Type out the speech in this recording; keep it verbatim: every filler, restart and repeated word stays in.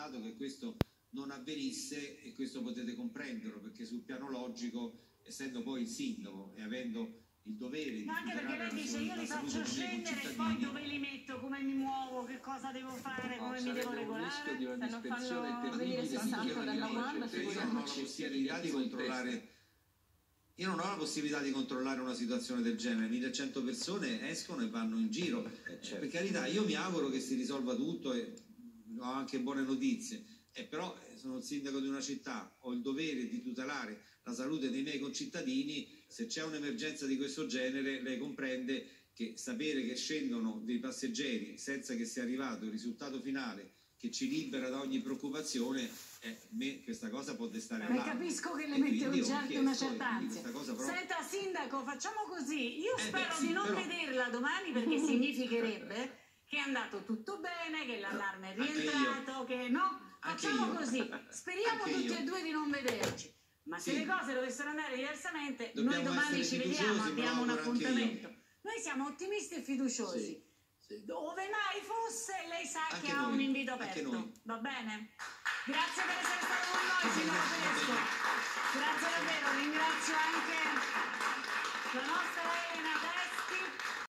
pensato che questo non avvenisse, e questo potete comprenderlo, perché sul piano logico, essendo poi il sindaco e avendo il dovere di ma anche perché lei dice io li faccio scendere e poi dove li metto, come mi muovo, che cosa devo fare, come no, mi devo regolare, un rischio di una se dispersione non fanno terribile venire sessanta dalla Wanda, io non ho la possibilità di controllare io non ho la possibilità di controllare una situazione del genere. Millencento persone escono e vanno in giro, eh, certo. Per carità, io mi auguro che si risolva tutto e ho anche buone notizie, eh, però sono il sindaco di una città, ho il dovere di tutelare la salute dei miei concittadini. Se c'è un'emergenza di questo genere, lei comprende che sapere che scendono dei passeggeri senza che sia arrivato il risultato finale che ci libera da ogni preoccupazione, eh, me questa cosa può destare allarme. Capisco che le mette un certo, una certa ansia. Proprio... Senta sindaco, facciamo così, io eh spero beh, sì, di non però... vederla domani, perché significherebbe che è andato tutto bene, che l'allarme è rientrato, che no, facciamo così, speriamo Anche tutti io. e due di non vederci. Ma se sì. le cose dovessero andare diversamente, dobbiamo noi domani ci vediamo, abbiamo un appuntamento. Noi siamo ottimisti e fiduciosi. Sì. Sì. Dove mai fosse, lei sa anche che noi. Ha un invito aperto. Va bene? Grazie per essere stato con noi, signora Pesco. Grazie davvero, ringrazio anche la nostra Elena Testi.